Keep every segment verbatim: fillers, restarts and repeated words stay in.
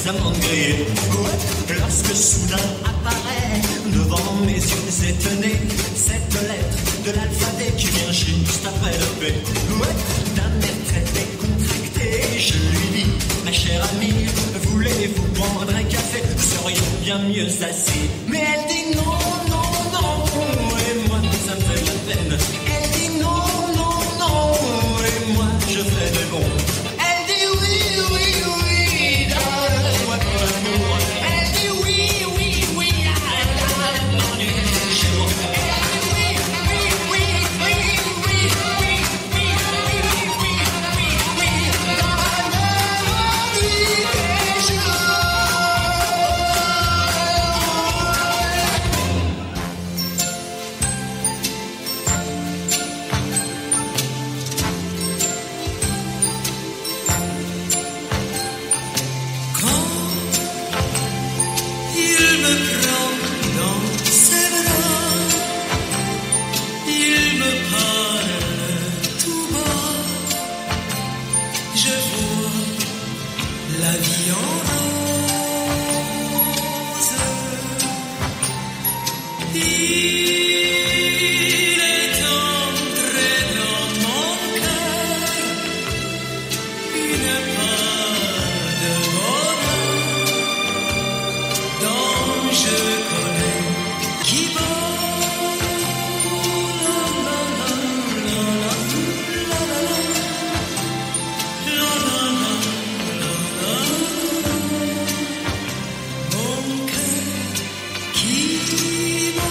amandes grillées. Ouais, lorsque soudain apparaît devant mes yeux étonnés cette lettre de l'alphabet qui vient juste après le P. Ouais, d'un air très décontracté, je lui dis, ma chère amie, voulez-vous prendre un café? Nous serions bien mieux assis. Mais elle dit non, non, non, et moi ça me fait de la peine. Elle dit non, non, non, et moi je fais de bon. Elle dit oui, oui, oui, donne-moi ton amour. Elle dit oui, oui, oui, donne-moi du jour. Elle dit oui, oui, oui, oui, oui, oui, oui, oui, oui, oui, oui, oui, donne-moi du jour. Il me prend dans ses bras, il me parle tout bas, je vois la vie en rose. Il est entré dans mon cœur une part de bonheur dont je connais qui vole. La la la la la la la la la la mon cœur qui vole.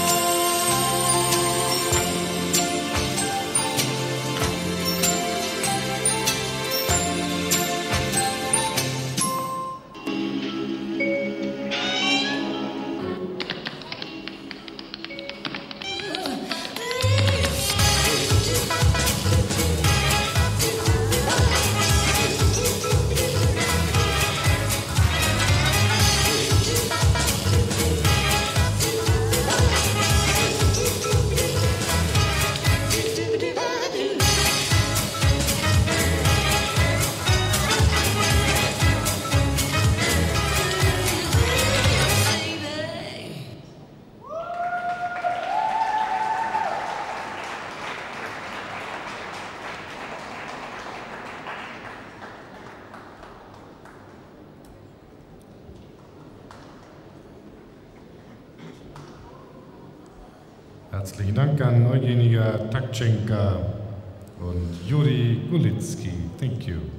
Herzlichen Dank an Eugenia Takchenka und Juri Gulitzki. Thank you.